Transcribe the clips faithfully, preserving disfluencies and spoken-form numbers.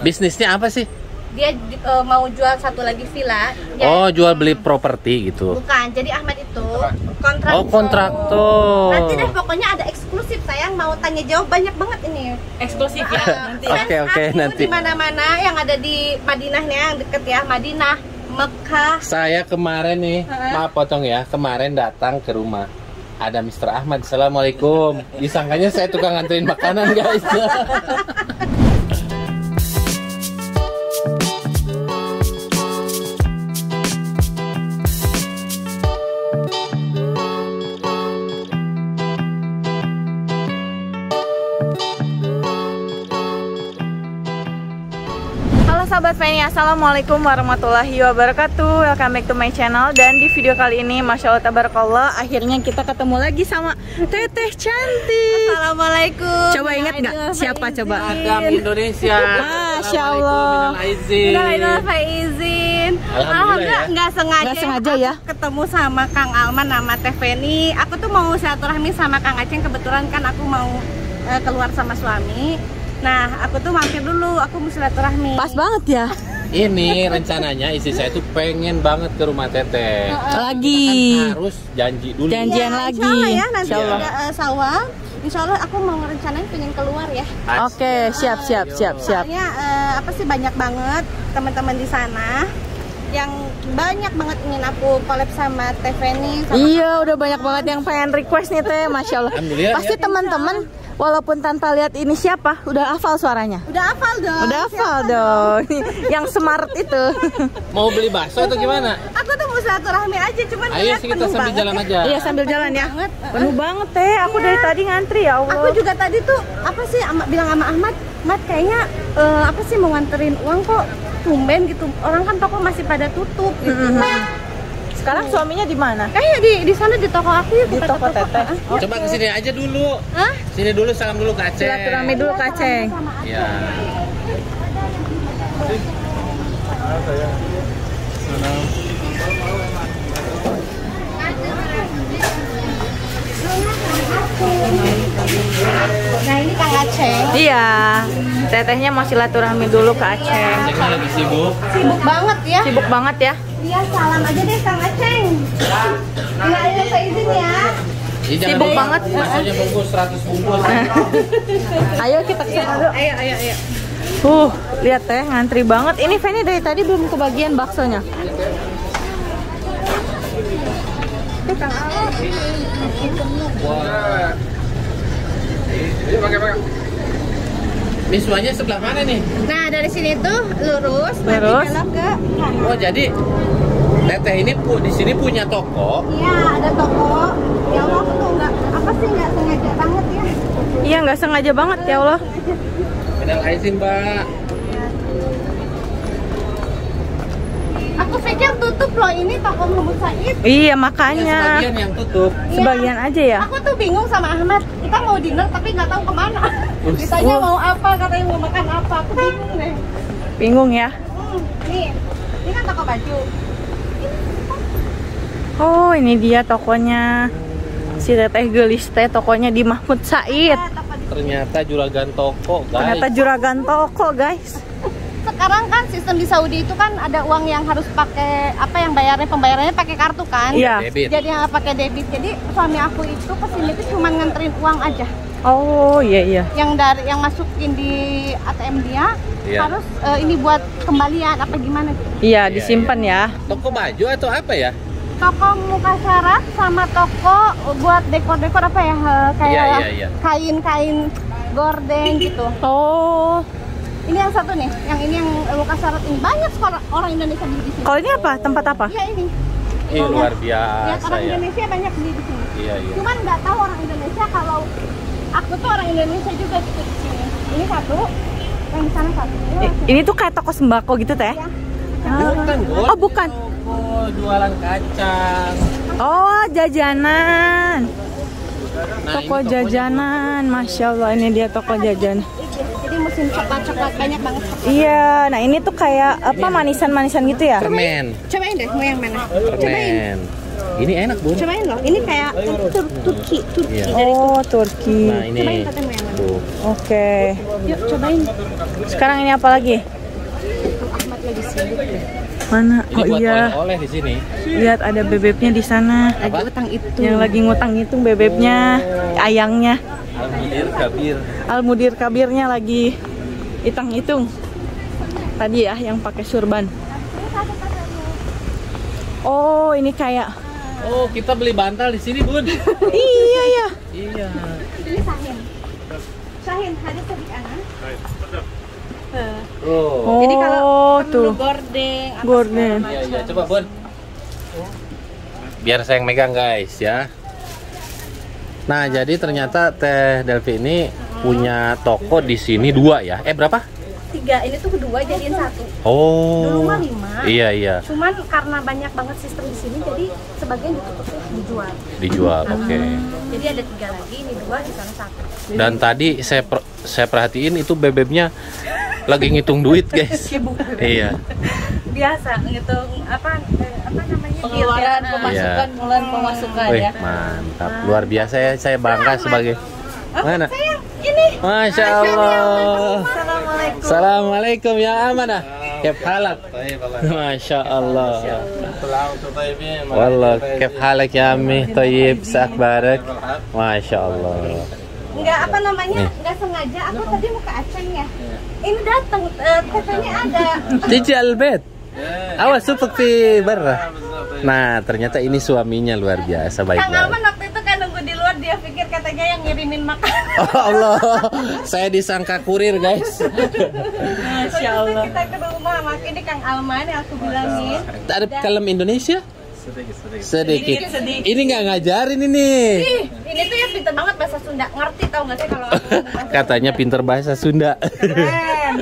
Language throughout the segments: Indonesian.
Bisnisnya apa sih? Dia uh, mau jual satu lagi villa. Dia, Oh, jual beli properti gitu. Bukan, jadi Ahmad itu kontraktor. Oh, kontraktor. Nanti deh pokoknya ada eksklusif, sayang mau tanya jawab banyak banget ini. Eksklusif ya nanti. Oke, oke, nanti. Di mana-mana yang ada di Madinahnya, yang deket ya, Madinah, Mekah. Saya kemarin nih, maaf potong ya, kemarin datang ke rumah. Ada mister Ahmad, assalamualaikum. Disangkanya saya tukang nganterin makanan, guys. Sahabat Feni, assalamualaikum warahmatullahi wabarakatuh. Welcome back to my channel. Dan di video kali ini, masya Allah tabarakallah, akhirnya kita ketemu lagi sama Teteh cantik. Assalamualaikum. Coba ingat nggak siapa coba? Adam Indonesia. Masya Allah. Alhamdulillah izin. Alhamdulillah nggak sengaja. Nggak sengaja ya. Ketemu sama Kang Alman sama Teh Feni. Aku tuh mau silaturahmi sama Kang Aceng, kebetulan kan aku mau uh, keluar sama suami. Nah, aku tuh mampir dulu, aku mau silaturahmi. Pas banget ya. Ini rencananya istri saya tuh pengen banget ke rumah Teteh. Lagi. Kan harus janji dulu. Janjian ya, lagi. Insya Allah ya, nanti Insya Allah. ada uh, sawal. Insya Allah aku mau ngerencanain pengen keluar ya. Oke, siap, siap, siap, siap. Soalnya uh, apa sih banyak banget teman-teman di sana yang banyak banget ingin aku collab sama Teh Feni. Iya, udah banyak banget yang pengen request nih Teh, masya Allah. Pasti ya. teman-teman walaupun tanpa lihat ini siapa, udah hafal suaranya. Udah hafal dong. Udah hafal dong. Yang smart itu. Mau beli bakso atau gimana? Aku tuh mau silaturahmi aja, cuman Ayo sih kita sambil jalan aja. Iya, sambil jalan ya. Banget. Penuh banget Teh. Aku dari tadi ngantri ya Allah. Aku juga tadi tuh apa sih ama, bilang sama Ahmad, Ahmad kayaknya uh, apa sih mau nganterin uang kok tumben gitu. Orang kan toko masih pada tutup gitu. Mm-hmm. Sekarang suaminya di mana? Kayak di di sana di toko aku ya, Di toko Teteh. Ah. Coba kesini aja dulu. Hah? Sini dulu, salam dulu ke Aceh. Silaturahmi dulu ke Aceh. Ya. Nah ini Kang Aceng. Iya. Tetehnya mau silaturahmi dulu ke Aceh. Aceh lagi sibuk. Sibuk banget ya. Sibuk banget ya. Iya, salam aja deh Kang Aceng. Nggak ada seizin ya. Ini jangan Sibuk banyak, banget. baksonya bungkus seratus bungkus. Ayo kita ke sana dulu. Ayo, ayo, ayo. Uh, lihat Teh, ngantri banget. Ini Feni dari tadi belum kebagian baksonya. Wah. Ini pakai pakai. Miswanya sebelah mana nih? Nah, dari sini tuh lurus, nanti Lurus. belok ke kanan. Oh, jadi Teteh ini pu di sini punya toko. Iya, ada toko. Ya Allah, aku tuh nggak apa sih nggak sengaja banget ya. Iya, nggak sengaja banget ya Allah. Minal aizin, Mbak. Aku pikir tutup loh, ini toko Muhammad Said. Iya, Ya, makanya. sebagian yang tutup. Sebagian aja ya. Aku tuh bingung sama Ahmad. Kita mau dinner tapi nggak tahu kemana. Ditanya mau apa, katanya mau makan apa. Aku bingung deh. Bingung ya. Hmm, nih, ini kan toko baju. Oh, ini dia tokonya. Si Teteh gelis Teh, tokonya di Mahmud Said. Ya, toko di- Ternyata juragan toko, guys. Ternyata juragan toko, guys. Sekarang kan sistem di Saudi itu kan ada uang yang harus pakai apa yang bayarnya pembayarannya pakai kartu kan? Iya. Debit. Jadi yang pakai debit. Jadi suami aku itu kesini tuh cuma nganterin uang aja. Oh, iya iya. Yang dari yang masukin di A T M dia Iya. harus eh, ini buat kembalian apa gimana gitu. Iya, Iya, disimpan ya. Toko baju atau apa ya? Toko muka syarat sama toko buat dekor-dekor apa ya eh, kayak Iya, iya, iya. kain-kain gorden gitu. Oh. Ini yang satu nih, yang ini yang muka syarat ini banyak sekolah orang Indonesia beli di sini. Kalau ini apa? Tempat apa? Iya ini. Ih, luar Ya, biasa orang ya. Indonesia banyak beli di sini. Iya, iya. Cuman nggak tahu orang Indonesia kalau aku tuh orang Indonesia juga gitu di sini. Ini satu, yang di sana satu. Ini I- langsung. Ini tuh kayak toko sembako gitu Teh. Ya. Bukan, Bos. Oh, bukan. Toko jualan kacang. Oh, jajanan. Nah, Toko ini tokonya jajanan. Masya Allah, ini dia toko jajan. Jadi musim coklat-coklat banyak banget. Iya, nah ini tuh kayak apa manisan-manisan gitu ya? permen. Cobain deh, mau yang mana? Cobain. Permen. Ini enak, Bun. Cobain loh. Ini kayak tur Turki, Turki. Iya. Oh, Turki. Nah, ini. Cobain katanya mau yang mana? Tuh. Oke. Yuk cobain. Sekarang ini apa lagi? Mana? Ini Oh buat iya. oleh-oleh di sini. Lihat ada bebeknya di sana. Lagi utang itu. Yang lagi ngutang itu bebeknya, ayangnya. Almudir kabir. Almudir kabirnya lagi hitung-hitung. Tadi ya yang pakai surban. Oh, ini kayak Oh, kita beli bantal di sini, Bun. iya ya. Iya. Ini Sahin. Sahin, ada sedikit anak. Oh. Jadi kalau Oh, perlu tuh. gorden, apa Gorden. segala Iya, macam. iya, coba, Bun. Biar saya yang megang, guys, ya. Nah, jadi ternyata Teh Delvi ini punya toko di sini dua ya. Eh, berapa? Tiga, ini tuh kedua jadiin satu. Oh. Dulu mah lima. Iya, iya. Cuman karena banyak banget sistem di sini, jadi sebagian ditutup dijual. Dijual, oke. Jadi ada tiga lagi, ini dua, di sana satu. Dan tadi saya per- saya perhatiin itu bebeknya lagi ngitung duit, guys. Iya. Biasa ngitung apa eh, apa namanya Pengeluaran, bill, pemasukan, Iya. bulan pemasukan Wih, ya. mantap. Luar biasa ya, saya bangga sebagai mana? Sayang, ini. Masya Allah. Assalamualaikum. Assalamualaikum ya amanah. Kif halak? Masya Allah. Wallah, kif halak ya Ami? Tayyib, seakbarak. Masya Allah. Enggak apa namanya, enggak sengaja. Aku tadi mau ke Aceh ya. Ini datang, eh, katanya ada. Cici Albet. Awas supek di barra. Nah, ternyata ini suaminya luar biasa baik Kang banget. Alman waktu itu kan nunggu di luar, dia pikir katanya yang ngirimin makanan. Oh Allah, saya disangka kurir, guys. Masya Allah. Kita ke rumah, makanya Kang Alman yang aku bilangin. Ada kalem Indonesia? Sedikit. Sedikit. Ini nggak ngajarin ini. Ih, ini tuh ya pinter banget bahasa Sunda. Ngerti tau gak sih kalau aku ngomong bahasa Katanya pinter bahasa Sunda. keren.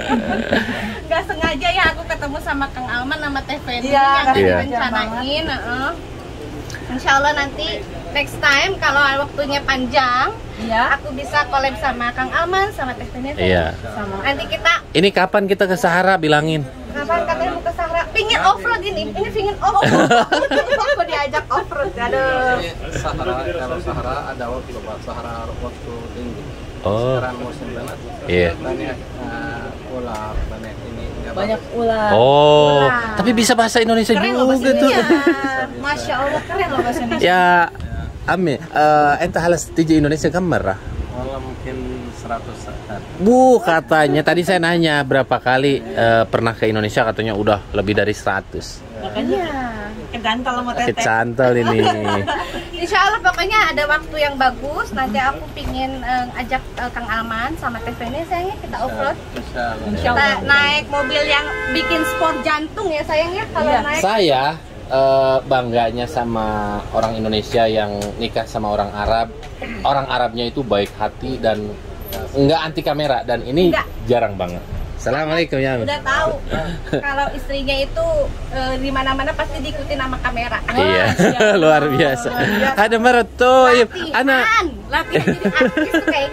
Gak sengaja ya aku ketemu sama Kang Alman sama Teh Feni Iya, yang iya. direncanain. heeh. Insya Allah nanti next time kalau waktunya panjang, Iya. aku bisa collab sama Kang Alman sama Teh Feni. Iya. Sama. Nanti kita Ini kapan kita ke Sahara bilangin? kapan katanya mau ke Sahara? Pingin offroad ini, ini pingin offroad. Aku diajak offroad. Aduh. Sahara, kalau Sahara ada waktu Pak, Sahara waktu tinggi. Oh. Sekarang musim panas. Iya. Banyak uh, ular, banyak ini. nggak Banyak bagus. ular. Oh, Ular. tapi bisa bahasa Indonesia Keren loh bahasa juga tuh. Iya, Masya Allah keren loh bahasa Indonesia. Ya, Ami, eh ente halas tiji Indonesia kamar? Malah mungkin seratus saat. Bu, katanya tadi saya nanya berapa kali eh, pernah ke Indonesia, katanya udah lebih dari seratus. Makanya kegantal sama teteh. Kecantol ini. Insya Allah pokoknya ada waktu yang bagus. Nanti aku pingin eh, ajak eh, Kang Alman sama Teh Feni sayangnya kita offroad. Insya Allah. Insya Kita Allah. naik mobil yang bikin sport jantung ya sayangnya kalau Iya. naik. Saya eh, bangganya sama orang Indonesia yang nikah sama orang Arab. Orang Arabnya itu baik hati dan enggak anti kamera, dan ini Enggak. jarang banget. Assalamualaikum ya. Ami. Udah tahu kalau istrinya itu eh, di mana-mana pasti diikutin sama kamera. Iya, luar biasa. Ada merotoib, anak. Latihan, latihan jadi artis tuh kayak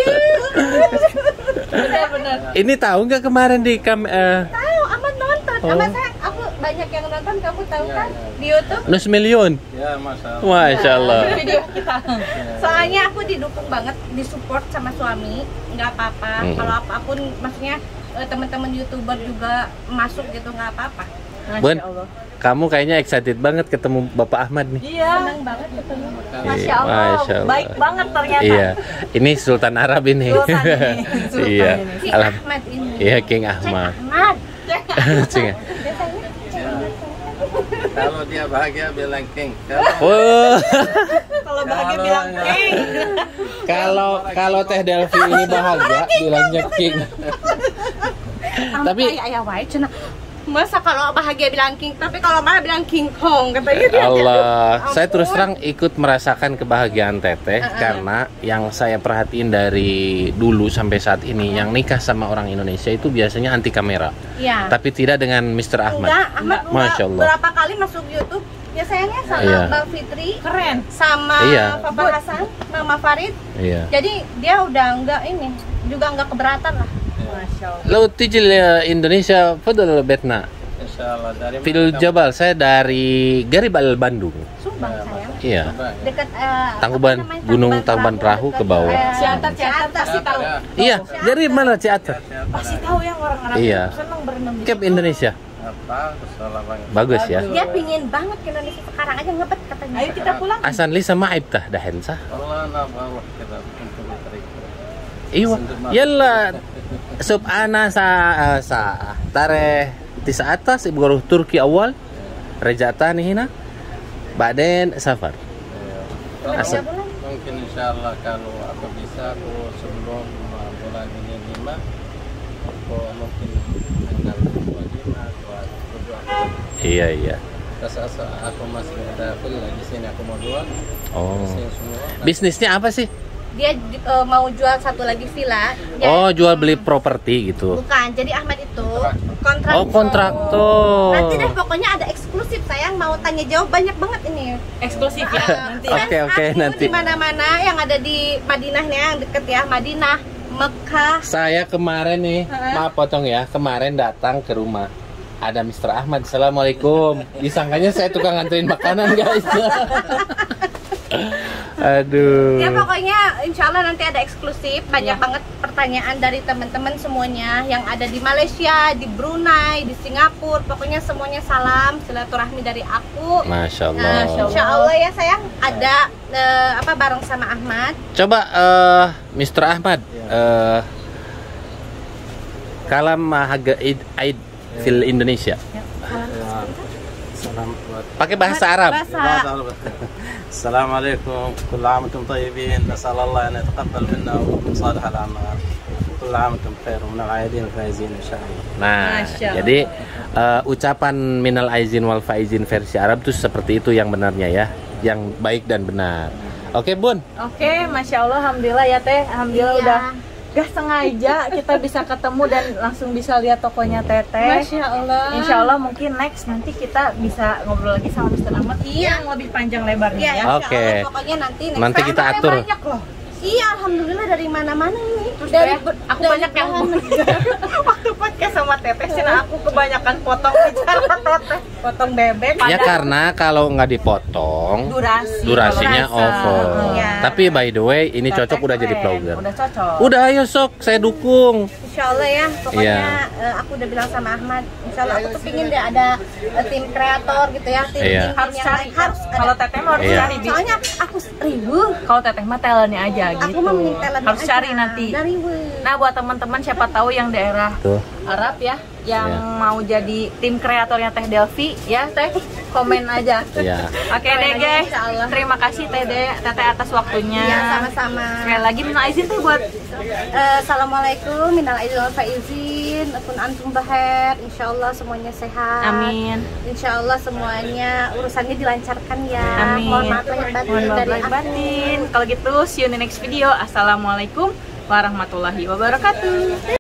cute. Benar-benar. Ini tahu nggak kemarin di kam eh, Tahu, aman nonton. Oh. Sama saya, aku banyak yang nonton. Kamu tahu kan di YouTube? Nus Million. Ya, Masya Allah. Masya Allah. Video kita. Soalnya aku didukung banget, disupport sama suami, nggak apa-apa. Mm. Kalau apapun, maksudnya eh, teman-teman youtuber juga masuk gitu nggak apa-apa. Bun, Masya Allah. kamu kayaknya excited banget ketemu Bapak Ahmad nih. Iya. Senang banget ketemu. Masya Allah. Masya Allah. Baik banget ternyata. Iya, ini Sultan Arab ini. Sultan ini, Sultan Iya, ini. Si Alham- Ahmad ini. Iya, King Cek Ahmad. Ahmad. Cing. Biasanya Kalau dia bahagia bilang king. Kalau Oh, Kalau bahagia Kalau bilang nggak- king. kalau kalau Teh Delvi ini bahagia, bilangnya King. Tapi- Tapi ayah wae cenah. Masa kalau bahagia bilang king, tapi kalau marah bilang king kong katanya dia. Allah, saya Ampun. terus terang ikut merasakan kebahagiaan Teteh karena yang saya perhatiin dari dulu sampai saat ini, yang nikah sama orang Indonesia itu biasanya anti kamera, Iya. tapi tidak dengan mister Ahmad. Enggak, Ahmad enggak. Masya Allah. Berapa kali masuk YouTube, ya sayangnya sama Iya. Bang Fitri, Keren. sama Iya. Papa Hasan, Mama Farid. Iya. Jadi dia udah enggak ini, juga enggak keberatan lah. Masya Allah. Lo tijil ya Indonesia, fadal betna. Insya Allah dari Fil mana Jabal, saya dari Garibal Bandung. Sumbang sayang. Iya. kamu? Dekat eh, Tangkuban, apa namanya, Gunung Tangkuban Perahu dekat, ke bawah. eh, Ciater, Ciater pasti tahu. Ya. Iya, dari mana Ciater? Pasti tahu yang orang Arab Iya. senang berenang di Cap Indonesia. Bagus, salah banget. Bagus ya. Dia pingin banget ke Indonesia sekarang aja ngebet katanya. Ayo kita pulang. Asan li sama aib tah dahen sah. Allah na bawah kita untuk diterima. Iwa. Yalla. Sub ana sa uh, sa tare di sa atas ibu guru Turki awal. Rejatan hina. Baden safar. Asal. Mungkin insya Allah kalau aku bisa aku sebelum uh, bulan ini lima, aku mungkin tanggal dua lima, dua dua. Iya iya. Terus aku masih ada full di sini aku mau jual. Oh. Di sini semua. Bisnisnya apa sih? Dia uh, mau jual satu lagi villa. Dia- Oh, jual beli properti gitu. Bukan, jadi Ahmad itu kontraktor. Oh, kontraktor. Nanti deh pokoknya ada eksklusif sayang, mau tanya jawab banyak banget ini. Eksklusif ya nanti. Oke, Fans oke, aku nanti. di mana-mana yang ada di Madinahnya yang deket ya, Madinah, Mekah. Saya kemarin nih, maaf potong ya, kemarin datang ke rumah. Ada mister Ahmad, assalamualaikum. Disangkanya saya tukang nganterin makanan guys. Aduh. Ya pokoknya insya Allah nanti ada eksklusif, banyak banget pertanyaan dari teman-teman semuanya yang ada di Malaysia, di Brunei, di Singapura. Pokoknya semuanya salam silaturahmi dari aku. Masya Allah. Nah, insya Allah ya sayang ada eh, apa bareng sama Ahmad. Coba eh mister Ahmad, eh kalam haga Eid Eid fil Indonesia. Salam buat Pakai bahasa Arab. Bahasa Assalamualaikum, كل عام وانتم طيبين، نسأل الله أن يتقبل منا ومنكم صالح الأعمال. كل عام وانتم بخير ومن العائدين الفائزين إن شاء الله. Nah, Masya Allah. jadi eh, ucapan minal aizin wal faizin versi Arab itu seperti itu yang benarnya ya, yang baik dan benar. Oke, Bun. Oke, masya Allah, alhamdulillah ya teh, alhamdulillah Iya. udah gak sengaja kita bisa ketemu dan langsung bisa lihat tokonya teteh. Masya Allah. Insya Allah mungkin next nanti kita bisa ngobrol lagi sama mister Ahmad Iya. yang lebih panjang lebarnya Iya, ya. insya Oke. Allah, pokoknya nanti next Nanti time kita ada atur. banyak loh. Iya, alhamdulillah dari mana-mana ini. Terus dari teh, aku dari banyak yang bahan- waktu podcast sama teteh sih nah aku kebanyakan potong bicara teteh, potong bebek. Ya karena kalau nggak dipotong durasi. durasinya kalau rasa. over. Iya. Tapi by the way ini Teteh cocok udah jadi keren, vlogger. Udah cocok. Udah ayo sok, saya dukung. Insya Allah ya, pokoknya Iya. eh, aku udah bilang sama Ahmad, Insya Allah aku tuh pingin deh ada eh, tim kreator gitu ya, tim, Iya. tim Harus yang cari. lain. Harus ada. Kalau teteh mah harus Iya. cari. Bi. Soalnya aku ribu, Kalau teteh mah talentnya aja gitu. aku mah mending talent harus aja. cari nanti. Dari ribu. Nah buat teman-teman siapa tahu yang daerah Tuh. Arab ya, yang Iya. mau jadi tim kreatornya Teh Delvi ya Teh, komen aja. Iya. Oke deh Komen aja, guys, insya Allah. terima kasih Teh De, Teteh atas waktunya. Iya, sama-sama. Sekali lagi minal izin tuh buat Eh, Assalamualaikum, minal aidin wal faizin, akun antum baher, Insya Allah semuanya sehat. amin. Insya Allah semuanya urusannya dilancarkan ya. Amin. Mohon maaf lahir batin Mohon maaf dari lahir aku. batin. Kalau gitu see you in the next video. Assalamualaikum warahmatullahi wabarakatuh.